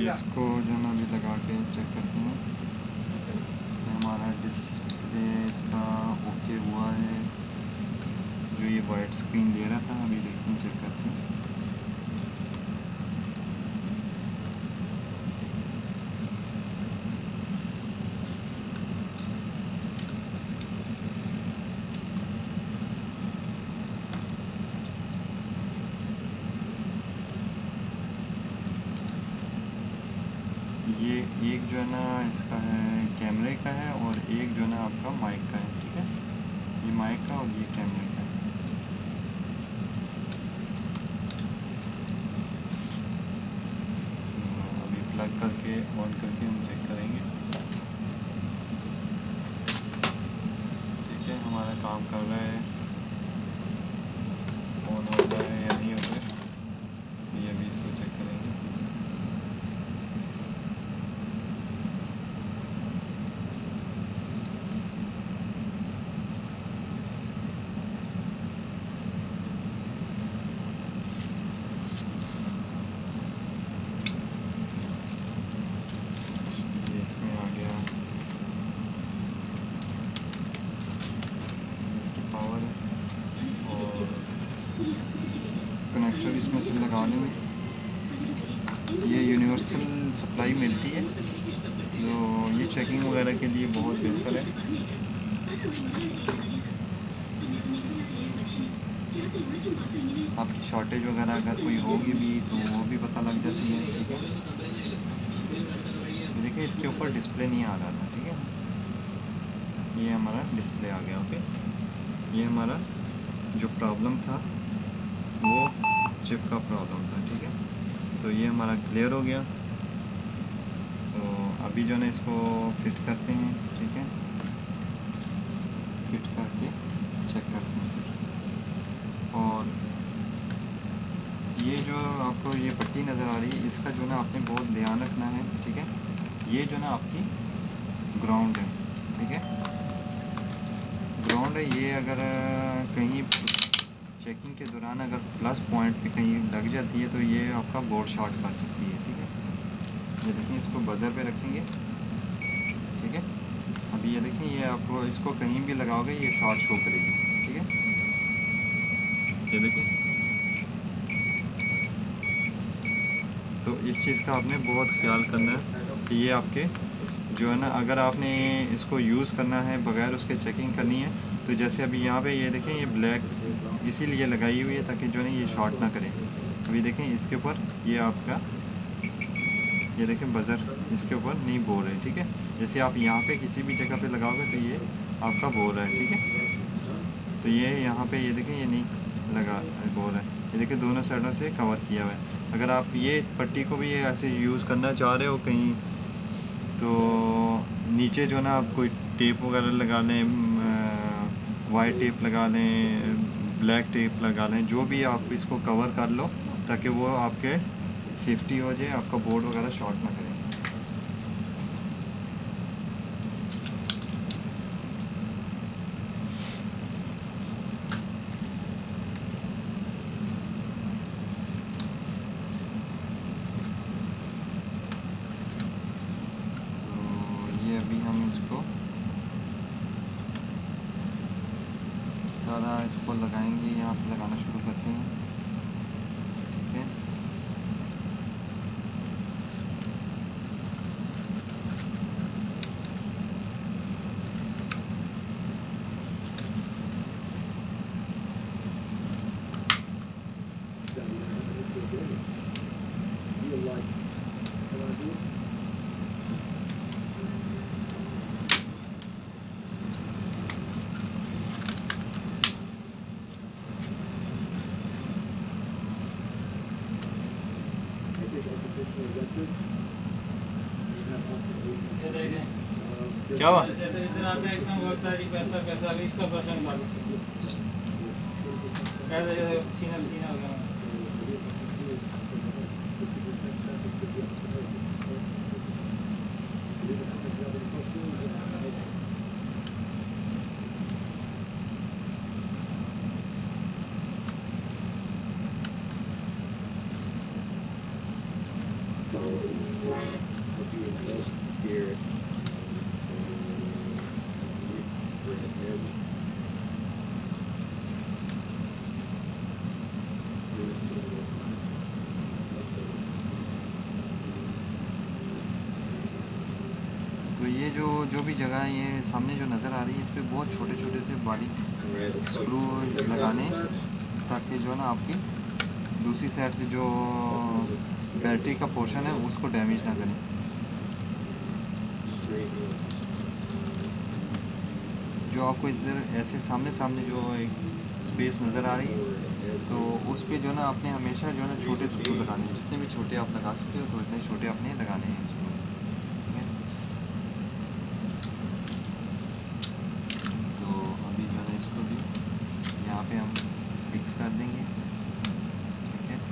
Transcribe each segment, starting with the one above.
इसको जो ना अभी लगा के चेक करते हैं। हमारा डिस्प्ले इसका ओके हुआ है, जो ये वाइट स्क्रीन दे रहा था। अभी देखते हैं, चेक करते हैं। ये एक जो है ना इसका है कैमरे का है, और एक जो है ना आपका माइक का है। ठीक है, ये माइक का और ये कैमरे का है। अभी प्लग करके ऑन करके हम चेक करेंगे। ठीक है, हमारा काम कर रहा है, ऑन हो रहा है या नहीं हो रहा है, ये अभी इसको चेक करेंगे। इसमें आ गया इसकी पावर, और कनेक्टर इसमें से लगा देंगे। ये यूनिवर्सल सप्लाई मिलती है, तो ये चेकिंग वगैरह के लिए बहुत बेहतर है। आपकी शॉर्टेज वगैरह अगर कोई होगी भी तो वो भी पता लग जाती है। ठीक है, देखिए इसके ऊपर डिस्प्ले नहीं आ रहा था। ठीक है, ये हमारा डिस्प्ले आ गया। ओके, ये हमारा जो प्रॉब्लम था वो चिप का प्रॉब्लम था। ठीक है, तो ये हमारा क्लियर हो गया। तो अभी जो है इसको फिट करते हैं। ठीक है, फिट करके चेक करते हैं फिर। और ये जो आपको ये पट्टी नज़र आ रही है, इसका जो ना आपने बहुत ध्यान रखना है। ठीक है, ये जो ना आपकी ग्राउंड है। ठीक है, ग्राउंड है ये। अगर कहीं चेकिंग के दौरान अगर प्लस पॉइंट पे कहीं लग जाती है तो ये आपका बोर्ड शॉर्ट कर सकती है। ठीक है, ये देखिए, इसको बजर पे रखेंगे। ठीक है, अभी ये देखिए, ये आपको इसको कहीं भी लगाओगे ये शॉर्ट शो करेगी। ठीक है, ये देखिए, तो इस चीज़ का आपने बहुत ख्याल करना है कि ये आपके जो है ना, अगर आपने इसको यूज़ करना है बगैर उसके चेकिंग करनी है, तो जैसे अभी यहाँ पे ये देखें, ये ब्लैक इसीलिए लगाई हुई है ताकि जो है ये शॉर्ट ना करे। अभी देखें इसके ऊपर ये आपका, ये देखें बज़र इसके ऊपर नहीं बोल रहे। ठीक है, जैसे आप यहाँ पे किसी भी जगह पे लगाओगे तो ये आपका बोल रहा है। ठीक है, तो ये यहाँ पे ये देखें, ये नहीं लगा बोल रहा है। ये देखिए, दोनों साइडों से कवर किया हुआ है। अगर आप ये पट्टी को भी ऐसे यूज़ करना चाह रहे हो कहीं, तो नीचे जो ना आप कोई टेप वगैरह लगा लें, वाइट टेप लगा लें, ब्लैक टेप लगा लें, जो भी आप इसको कवर कर लो ताकि वो आपके सेफ्टी हो जाए, आपका बोर्ड वगैरह शॉर्ट ना करे। तो ये अभी हम इसको सारा इसको लगाएंगे, यहाँ पे लगाना शुरू करते हैं। ठीक है, क्या हुआ? पैसा पैसा इसका परसेंट सीना सीना हो गया। तो ये जो भी जगह है, ये सामने जो नज़र आ रही है, इस पर बहुत छोटे छोटे से बारीक स्क्रू लगाने, ताकि जो है ना आपकी दूसरी साइड से जो बैटरी का पोर्शन है उसको डैमेज ना करें। जो आपको इधर ऐसे सामने सामने जो एक स्पेस नज़र आ रही है, तो उस पर जो है ना आपने हमेशा जो है ना छोटे स्क्रू लगाने हैं। जितने भी छोटे आप लगा सकते हो तो इतने छोटे आपने लगाने हैं स्क्रू। ठीक है, तो अभी जो है इसको भी यहाँ पे हम फिक्स कर देंगे। ठीक है,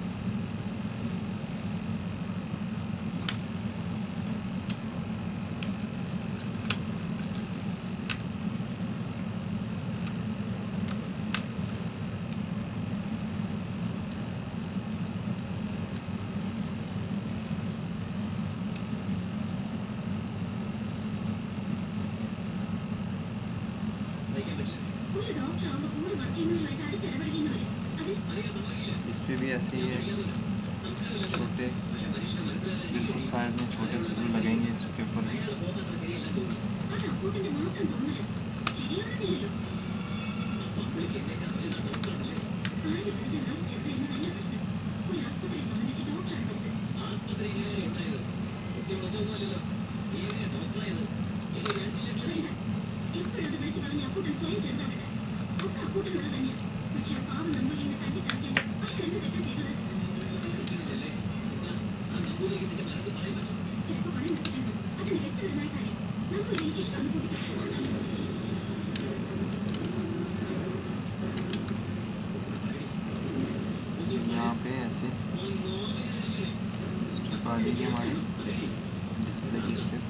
इस पे भी ऐसे ही है, छोटे बिल्कुल साइज में छोटे स्क्रू लगेंगे इसके ऊपर भी। यहाँ पे ऐसे स्ट्रिप आ जाएगी हमारी डिस्प्ले की स्ट्रिप।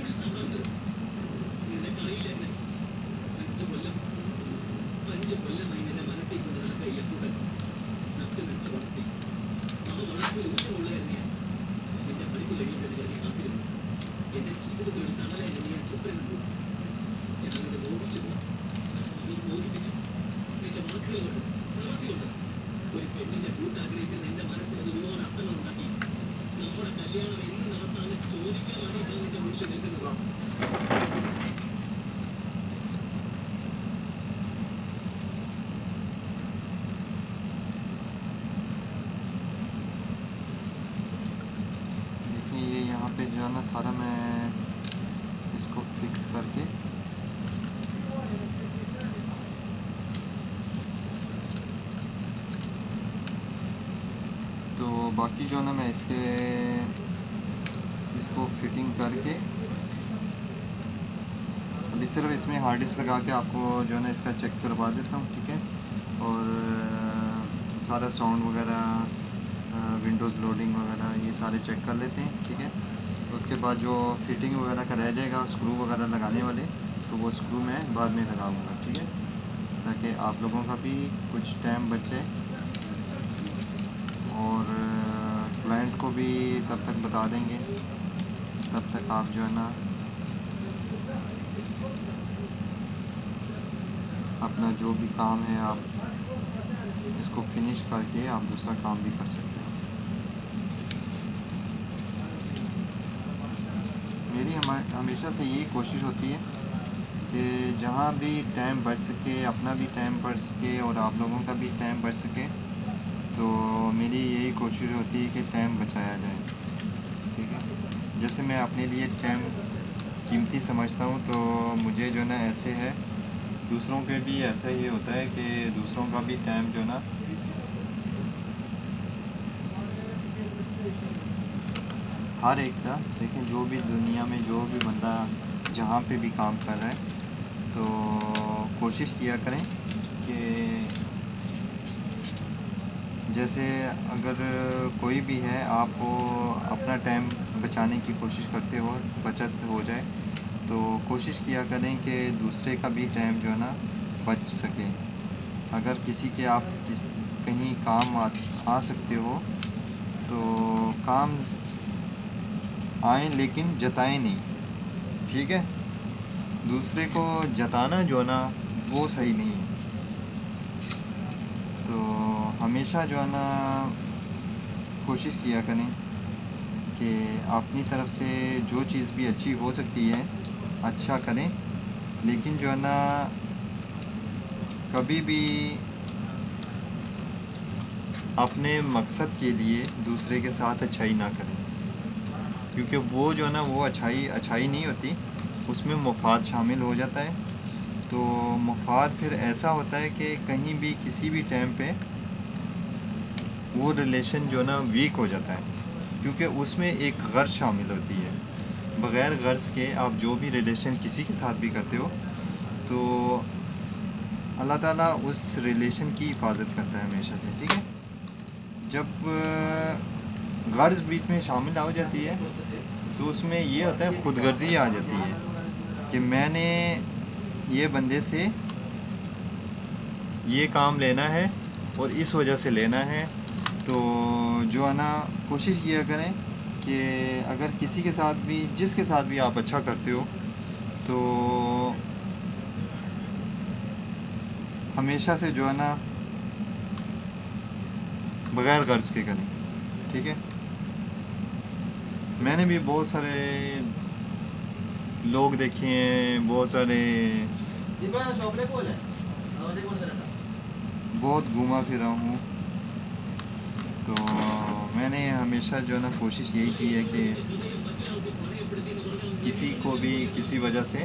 ये यहाँ पे जो है ना सारा मैं इसको फिक्स करके तो बाकी जो है ना मैं इसको फिटिंग करके अभी सिर्फ इसमें हार्ड डिस्क लगा के आपको जो है ना इसका चेक करवा देता हूँ। ठीक है, और सारा साउंड वगैरह, विंडोज़ लोडिंग वगैरह ये सारे चेक कर लेते हैं। ठीक है, उसके बाद जो फिटिंग वगैरह का रह जाएगा स्क्रू वगैरह लगाने वाले, तो वो स्क्रू मैं बाद में लगाऊंगा। ठीक है, ताकि आप लोगों का भी कुछ टाइम बच जाए और क्लाइंट को भी तब तक बता देंगे, तब तक आप जो है ना अपना जो भी काम है आप इसको फिनिश करके आप दूसरा काम भी कर सकते हो। मेरी हमेशा से यही कोशिश होती है कि जहाँ भी टाइम बच सके, अपना भी टाइम बच सके और आप लोगों का भी टाइम बच सके, तो मेरी यही कोशिश होती है कि टाइम बचाया जाए। ठीक है, जैसे मैं अपने लिए टाइम कीमती समझता हूँ, तो मुझे जो ना ऐसे है, दूसरों के भी ऐसा ही होता है कि दूसरों का भी टाइम जो ना हर एक का, लेकिन जो भी दुनिया में जो भी बंदा जहाँ पे भी काम कर रहा है, तो कोशिश किया करें कि जैसे अगर कोई भी है, आप वो अपना टाइम बचाने की कोशिश करते हो, बचत हो जाए, तो कोशिश किया करें कि दूसरे का भी टाइम जो है ना बच सके। अगर किसी के आप कहीं काम आ सकते हो, तो काम आएँ लेकिन जताएं नहीं, ठीक है। दूसरे को जताना जो है ना वो सही नहीं है। तो हमेशा जो है ना कोशिश किया करें कि अपनी तरफ से जो चीज़ भी अच्छी हो सकती है अच्छा करें, लेकिन जो है ना कभी भी अपने मकसद के लिए दूसरे के साथ अच्छाई ना करें, क्योंकि वो जो है ना वो अच्छाई नहीं होती, उसमें मुफाद शामिल हो जाता है। तो मुफाद फिर ऐसा होता है कि कहीं भी किसी भी टाइम पे वो रिलेशन जो है ना वीक हो जाता है, क्योंकि उसमें एक गर्ज शामिल होती है। बग़ैर गर्ज के आप जो भी रिलेशन किसी के साथ भी करते हो तो अल्लाह ताला उस रिलेशन की हिफाजत करता है हमेशा से, ठीक है। जब गर्ज बीच में शामिल हो जाती है तो उसमें ये होता है ख़ुदगर्ज़ी आ जाती है कि मैंने ये बंदे से ये काम लेना है और इस वजह से लेना है। तो जो है ना कोशिश किया करें कि अगर किसी के साथ भी जिसके साथ भी आप अच्छा करते हो तो हमेशा से जो है ना बग़ैर गर्ज के करें, ठीक है। मैंने भी बहुत सारे लोग देखे हैं, बहुत सारे बहुत घूमा फिरा हूँ। तो मैंने हमेशा जो है ना कोशिश यही की है कि किसी को भी किसी वजह से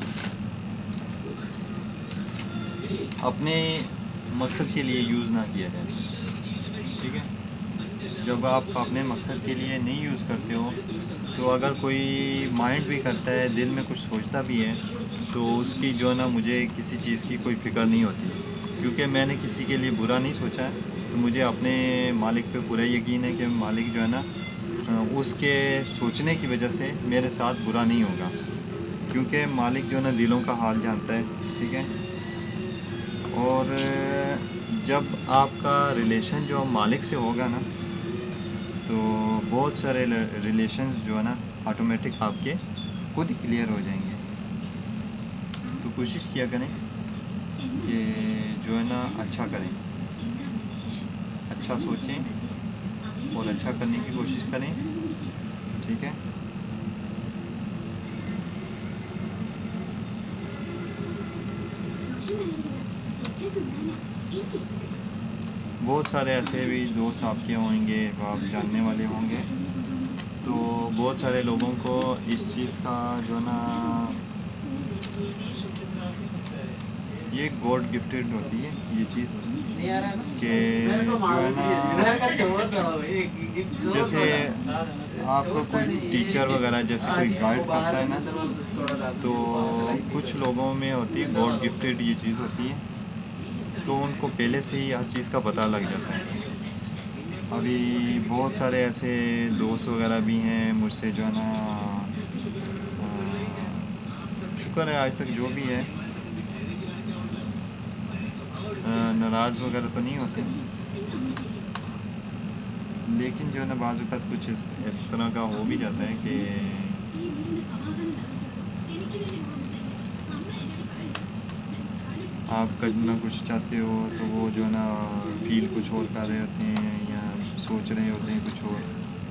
अपने मकसद के लिए यूज़ ना किया जाए, ठीक है। जब आप अपने मकसद के लिए नहीं यूज़ करते हो तो अगर कोई माइंड भी करता है, दिल में कुछ सोचता भी है, तो उसकी जो है ना मुझे किसी चीज़ की कोई फ़िक्र नहीं होती, क्योंकि मैंने किसी के लिए बुरा नहीं सोचा है। तो मुझे अपने मालिक पे पूरा यकीन है कि मालिक जो है ना उसके सोचने की वजह से मेरे साथ बुरा नहीं होगा, क्योंकि मालिक जो है ना दिलों का हाल जानता है, ठीक है। और जब आपका रिलेशन जो मालिक से होगा ना तो बहुत सारे रिलेशंस जो है ना ऑटोमेटिक आपके खुद ही क्लियर हो जाएंगे। तो कोशिश किया करें कि जो है ना अच्छा करें, अच्छा सोचें और अच्छा करने की कोशिश करें, ठीक है। बहुत सारे ऐसे भी दोस्त आपके होंगे, आप जानने वाले होंगे, तो बहुत सारे लोगों को इस चीज़ का जो ना ये गॉड गिफ्टेड होती है ये चीज़ कि जो है ना जैसे आपको कोई टीचर वगैरह जैसे कोई गाइड करता है ना, तो कुछ लोगों में होती है गॉड गिफ्टेड ये चीज़ होती है, तो उनको पहले से ही हर चीज़ का पता लग जाता है। अभी बहुत सारे ऐसे दोस्त वगैरह भी हैं मुझसे जो है ना शुक्र है आज तक जो भी है नाराज़ वगैरह तो नहीं होते, लेकिन जो है ना बाज़ वक़्त कुछ इस तरह का हो भी जाता है कि आप करना कुछ चाहते हो तो वो जो है ना फील कुछ और कर रहे होते हैं या सोच रहे होते हैं कुछ और।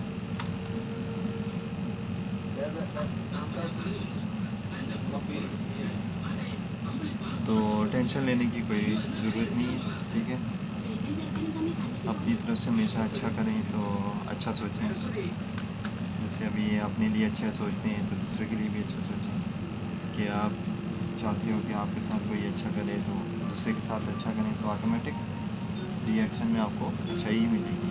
तो टेंशन लेने की कोई ज़रूरत नहीं है, ठीक है। अपनी तरफ से हमेशा अच्छा करें तो अच्छा सोचें, जैसे अभी अपने लिए अच्छा सोचते हैं तो दूसरे के लिए भी अच्छा सोचें कि आप चाहते हो कि आपके साथ कोई अच्छा करे तो दूसरे के साथ अच्छा करें, तो ऑटोमेटिक रिएक्शन में आपको अच्छाई ही मिलेगी।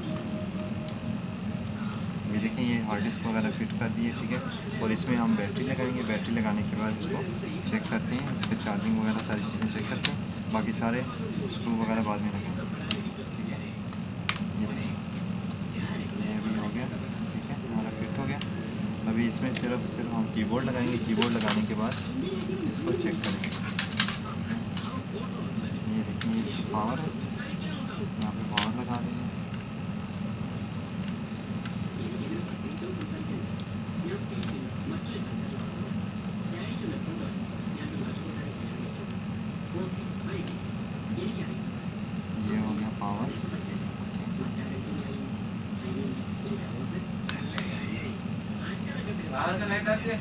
ये देखें ये हार्ड डिस्क वगैरह फिट कर दिए, ठीक है। और इसमें हम बैटरी लगाएंगे, बैटरी लगाने के बाद इसको चेक करते हैं, इसके चार्जिंग वगैरह सारी चीज़ें चेक करते हैं, बाकी सारे स्क्रू वगैरह बाद में लगाएंगे, ठीक है। ये देखिए ये अभी हो गया, ठीक है, हमारा फिट हो गया। अभी इसमें सिर्फ हम कीबोर्ड लगाएंगे, कीबोर्ड लगाने के बाद इसको चेक करेंगे। ये देखिए इसकी पावर है, यहाँ पे पावर लगा देंगे। बाहर का लाइट डाल दिया।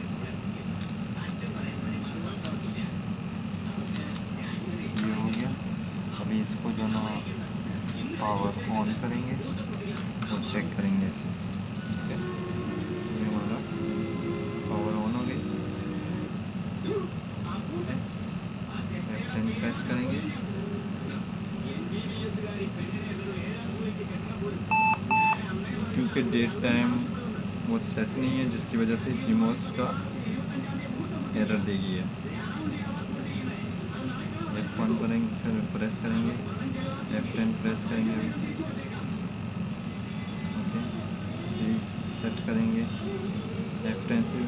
ये हो गया। अभी इसको जो ना पावर ऑन करेंगे और चेक करेंगे इसे, ठीक है। ये हमारा पावर ऑन हो गई। F10 प्रेस करेंगे, क्योंकि डेट टाइम वो सेट नहीं है जिसकी वजह से सीमोस का एरर देगी है। F1 करेंगे, फिर प्रेस करेंगे, F10 प्रेस करेंगे, ओके, रीसेट करेंगे F10 से।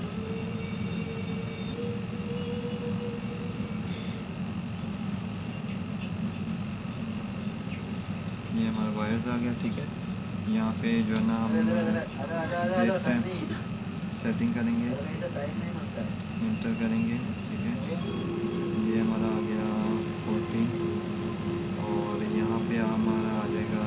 ये हमारा वायर्स आ गया, ठीक है। यहाँ पे जो है ना हम डेट टाइम सेटिंग करेंगे, इंटर करेंगे, ठीक है। ये हमारा आ गया 14 और यहाँ पे हमारा आ जाएगा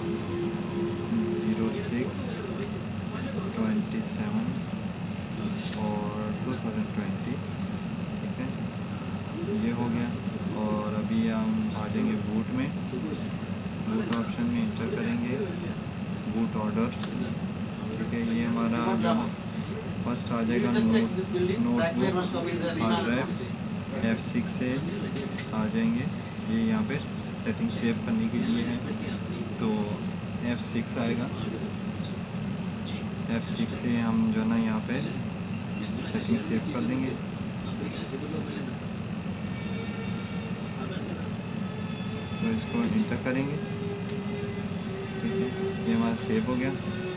06/27 और 2020, ठीक है। ये हो गया। और अभी हम आ जाएंगे बूट में, बूट ऑप्शन में इंटर करेंगे बूट ऑर्डर, ठीक है। ये हमारा जो फर्स्ट आ जाएगा नोटबुक हार्ड ड्राइव, F6 से आ जाएंगे। ये यहाँ पे सेटिंग सेव करने के लिए है, तो F6 आएगा। F6 से हम जो ना यहाँ पे सेटिंग सेव कर देंगे, तो इसको इंटर करेंगे, ठीक है। ये हमारा सेव हो गया।